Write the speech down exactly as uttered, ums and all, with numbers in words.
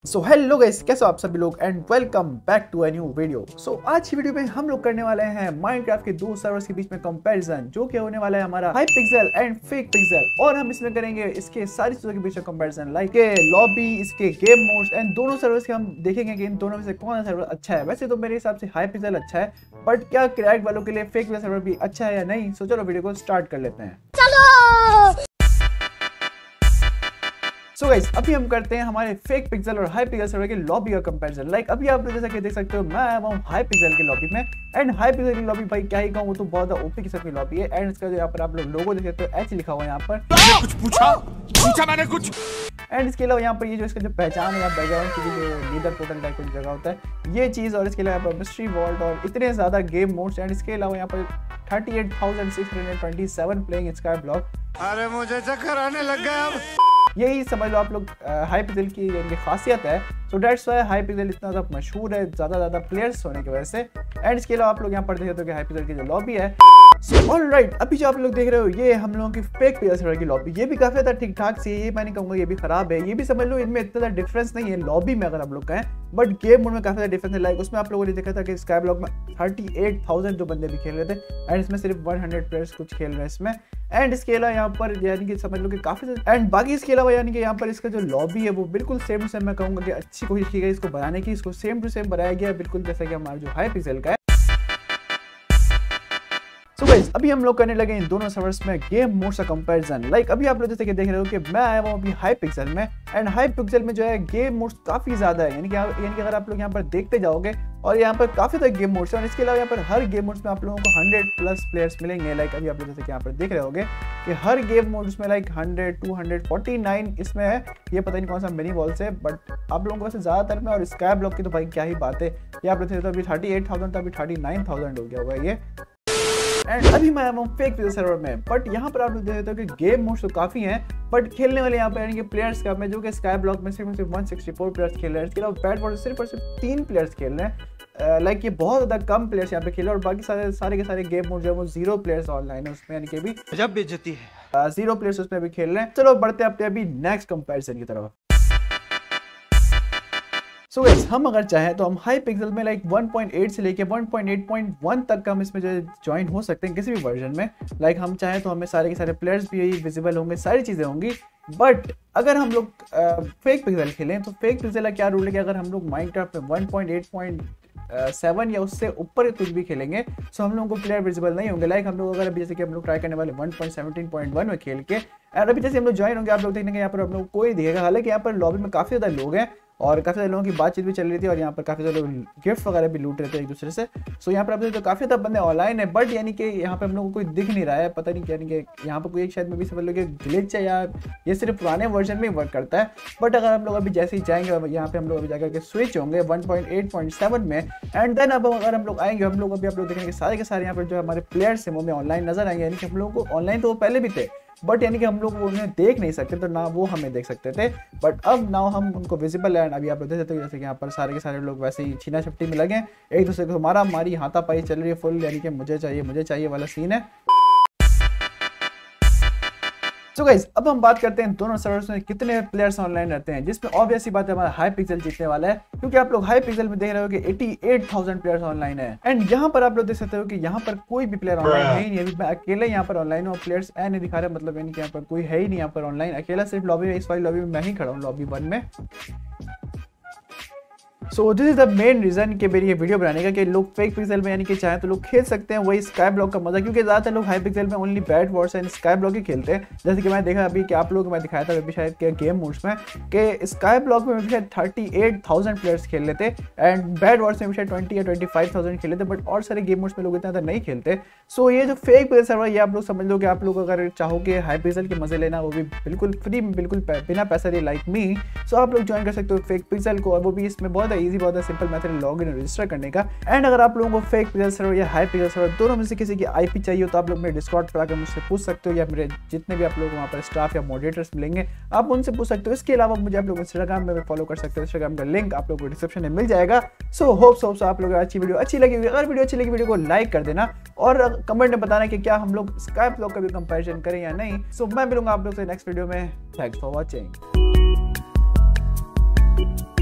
So hello guys, कैसे हो आप सभी लोग and welcome back to a new video. So आज की वीडियो में हम लोग करने वाले हैं माइनक्राफ्ट के दो सर्वर्स के बीच में कंपैरिजन, जो कि होने वाला है हमारा हाइपिक्सल एंड फेक पिक्सल। और हम इसमें करेंगे इसके सारी चीजों के बीच में कंपैरिजन, लाइक के लॉबी, इसके गेम मोड्स एंड दोनों सर्वर्स के हम देखेंगे कि इन दोनों में से कौन सा सर्वर अच्छा है। वैसे तो मेरे हिसाब से हाइपिक्सल अच्छा है, बट क्या क्रैक वालों के लिए फेक पिक्सल सर्वर भी अच्छा है या नहीं। सो चलो वीडियो को स्टार्ट कर लेते हैं। सो गाइस, अभी हम करते हैं हमारे फेक पिक्सल और हाई पिक्सल सर्वर के लॉबी का कंपैरिजन। लाइक अभी आप जैसा कि देख सकते हो, मैं आया हूँ हाई पिक्सल की लॉबी में। एंड हाई पिक्सल की लॉबी भाई क्या ही कहूँ, वो तो बहुत ओपी किस्म की लॉबी है। एंड इसका यहाँ पर आप लोग लोगो देख सकते हो, एच लिखा हुआ है यहाँ पर। कुछ पूछा पूछा मैंने कुछ। एंड इसके अलावा यहाँ पर ये जो इसका जो पहचान है, बैकग्राउंड की जो लीडर पोर्टल टाइप की जगह होता है, ये चीज़। और इसके अलावा यहाँ पर मिस्ट्री वॉल्ट और इतने ज़्यादा गेम मोड्स। एंड इसके अलावा यहाँ पर thirty eight thousand six hundred twenty seven playing SkyBlock. अरे मुझे चक्कर आने लग गया अब। यही समझ लो आप लोग हाई पिक्सल की इनकी खासियत है। So that's why Hypixel इतना ज़्यादा मशहूर है, ज़्यादा ज़्यादा प्लेयर्स होने की वजह से। एंड इसके अलावा आप लोग यहाँ पर देख सकते हो कि हाई पिक्सल की जो लॉबी है। सो ऑलराइट, अभी जो आप लोग देख रहे हो ये हम लोगों की फेक पिक्सल सर्वर की लॉबी। ये भी काफ़ी ज़्यादा ठीक ठाक सी है, ये मैं नहीं कहूँगा ये भी खराब है। ये भी समझ लो इनमें इतना ज़्यादा डिफरेंस नहीं है लॉबी में अगर आप लोग कहें, बट गेम मोड में काफ़ी ज़्यादा डिफरेंस है। लाइक उसमें आप लोगों ने देखा था कि स्काई ब्लॉक में थर्टी एट थाउजेंड जो बंदे भी खेल रहे थे, एंड इसमें सिर्फ वन हंड्रेड प्लेयर्स कुछ खेल रहे हैं इसमें। एंड इसके अलावा यहाँ पर यानी कि समझ लो कि काफ़ी एंड बाकी इसके अलावा यानी कि यहाँ पर इसका जो लॉबी है वो बिल्कुल सेम टू सेम, मैं कहूँगा कि अच्छी कोशिश की गई इसको बनाने की। इसको सेम टू सेम बनाया गया बिल्कुल जैसा कि हमारा जो हाई पिक्सल का है। सो गाइस, अभी हम लोग करने लगे इन दोनों सर्वर्स में गेम मोड्स का कंपैरिजन। लाइक अभी आप लोग जैसे कि देख रहे हो कि मैं आया हूँ अभी हाई पिक्सल में। एंड हाई पिक्सल में जो है गेम मोड्स काफ़ी ज़्यादा है, यानी कि यानी कि अगर आप लोग यहाँ पर देखते जाओगे और यहाँ पर काफ़ी सारे गेम मोड्स हैं। और इसके अलावा यहाँ पर हर गेम मोड्स में आप लोगों को हंड्रेड प्लस प्लेयर्स मिलेंगे। लाइक अभी आप लोग जैसे कि यहाँ पर देख रहे होगे कि हर गेम मोड्स में like hundred to hundred forty nine इसमें है। ये पता नहीं कौन सा मिनी वॉल से, बट आप लोगों को वैसे ज़्यादातर में। और स्काई ब्लॉक की तो भाई क्या ही बात है, ये आप लोग तो अभी थर्टी एट थाउजेंड था, अभी थर्टी नाइन थाउजेंड हो गया हुआ है ये। एंड अभी मैं आया हूँ फेक पिक्सल सर्वर में, बट यहाँ पर आप लोग देख सकते हो कि गेम मोड्स तो काफ़ी हैं, बट खेलने वाले यहाँ पर यानी कि प्लेयर्स का में जो कि स्काई ब्लॉक में सिर्फ सिर्फ वन सिक्सटी फोर प्लेयर्स खेल रहे हैं। इसके अलावा बैट बॉल सिर्फ और सिर्फ तीन प्लेयर्स खेल रहे हैं। लाइक ये बहुत ज़्यादा कम प्लेयर्स यहाँ पे खेल रहे हैं। और बाकी सारे सारे के सारे गेम मोड जो है वो जीरो प्लेयर्स ऑनलाइन है उसमें, यानी कि भी गजब बेइज्जती है, जीरो प्लेयर्स उसमें भी खेल रहे हैं। चलो बढ़ते हैं अपने अभी नेक्स्ट कंपैरिजन की तरफ। सो so गाइस, हम अगर चाहें तो हम हाई पिक्सल में लाइक वन पॉइंट एट से लेके one point eight point one तक का हम इसमें जो ज्वाइन हो सकते हैं किसी भी वर्जन में। लाइक हम चाहें तो हमें सारे के सारे प्लेयर्स भी विजिबल होंगे, सारी चीज़ें होंगी। बट अगर हम लोग फेक पिक्सल खेलें तो फेक पिक्सल का क्या रूल है कि अगर हम लोग माइनक्राफ्ट में one point eight point seven या उससे ऊपर कुछ भी खेलेंगे तो हम लोगों को प्लेयर विजिबल नहीं होंगे। लाइक हम लोग अगर अभी जैसे कि हम लोग ट्राई करने वाले one point seventeen point one में खेल के, और अभी जैसे हम लोग ज्वाइन होंगे आप लोग देखेंगे यहाँ पर हम लोग कोई दिखेगा। हालांकि यहाँ पर लॉबी में काफ़ी ज़्यादा लोग हैं और काफ़ी सारे लोगों की बातचीत भी चल रही थी, और यहाँ पर काफ़ी सारे लोग गिफ्ट वगैरह भी लूट रहे थे एक दूसरे से। सो यहाँ पर आप तो काफ़ी ज़्यादा बंदे ऑनलाइन है, बट यानी कि यहाँ पे हम लोगों को कोई दिख नहीं रहा है। पता नहीं यानी कि यहाँ पर कोई एक शायद में भी समझ लो कि ग्लिच है या ये सिर्फ पुराने वर्जन में ही वर्क करता है। बट अगर हम लोग अभी जैसे ही जाएंगे यहाँ पे हम लोग अभी जाकर के स्विच होंगे one point eight point seven में, एंड देन अब अगर हम लोग आएंगे हम लोग अभी आप लोग देखेंगे सारे के सारे यहाँ पर जो हमारे प्लेयर्स हैं वो हमें ऑनलाइन नजर आएंगे। यानी कि हम लोगों को ऑनलाइन तो वो पहले भी थे, बट यानी कि हम लोग उन्हें देख नहीं सकते, तो ना वो हमें देख सकते थे, बट अब नाउ हम उनको विजिबल है। अभी आप लोग देख सकते हो जैसे कि यहाँ पर सारे के सारे लोग वैसे ही छीना छपटी में लगे, एक दूसरे को हमारा हमारी हाथापाई चल रही है फुल, यानी कि मुझे चाहिए मुझे चाहिए वाला सीन है। सो so गाइस, अब हम बात करते हैं दोनों सर्वर्स में कितने प्लेयर्स ऑनलाइन रहते हैं, जिसमें ऑब्वियस सी बात है हमारा हाई पिक्सल जीतने वाला है, क्योंकि आप लोग हाई पिक्सल में देख रहे हो कि eighty eight thousand players online है। एंड यहाँ पर आप लोग देख सकते हो कि यहाँ पर कोई भी प्लेयर ऑनलाइन है ही नहीं। अभी मैं अकेले यहाँ पर ऑनलाइन हूँ, प्लेयर्स ए नहीं दिखा रहे, मतलब यानी कि यहाँ पर कोई है ही नहीं यहाँ पर ऑनलाइन। अकेला सिर्फ लॉबी में, इस वाली लॉबी में मैं ही खड़ा हूँ, लॉबी वन में। So this is the main reason कि मेरी ये वीडियो बनाने का कि लोग फेक पिक्सल में यानी कि चाहें तो लोग खेल सकते हैं वही स्काई ब्लॉक का मजा, क्योंकि ज़्यादातर लोग हाई पिक्सल में only BedWars and SkyBlock ही खेलते हैं। जैसे कि मैं देखा अभी कि आप लोगों को मैं दिखाया था अभी शायद के गेम मोड्स में कि स्काई ब्लॉक में भी शायद थर्टी एट थाउजेंड प्लेयर्स खेल लेते एंड बैट वॉर्स में भी शायद ट्वेंटी या ट्वेंटी फाइव थाउजेंड खेल लेते, बट और सारे गेम मोड्स में लोग इतना ज़्यादा नहीं खेलते। सो ये जो फेक पिक्सल सर्वर ये आप लोग समझ लो कि आप लोग अगर चाहोगे हाई पिक्सल के मजे लेना वो भी बिल्कुल फ्री में, बिल्कुल बिना पैसा दिए लाइक मी, सो आप लोग ज्वाइन कर सकते हो फेक पिक्सल को। और वो भी इसमें बहुत ईजी बहुत simple method log in register करने का। एंड अगर आप लोगों को फेक पिक्सल सर्वर या हाई पिक्सल सर्वर दोनों में से किसी की आईपी चाहिए हो तो आप लोग मेरे डिस्कॉर्ड पर आकर मुझसे पूछ सकते हो, या मेरे जितने भी आप लोग वहाँ पर स्टाफ या मॉडरेटर्स मिलेंगे आप उनसे पूछ सकते हो। इसके अलावा मुझे आप लोग इंस्टाग्राम में फॉलो कर सकते हो, इंस्टाग्राम का लिंक आप लोग को डिस्क्रिप्शन में मिल जाएगा। सो होप सो आप लोग अच्छी वीडियो अच्छी लगी होगी, अगर वीडियो अच्छी लगी वीडियो को लाइक कर देना और कमेंट में बताना कि क्या हम लोग स्काई ब्लॉक का भी कंपैरिजन करें या नहीं। सो मैं मिलूंगा आप लोग से नेक्स्ट वीडियो में। Thanks for watching.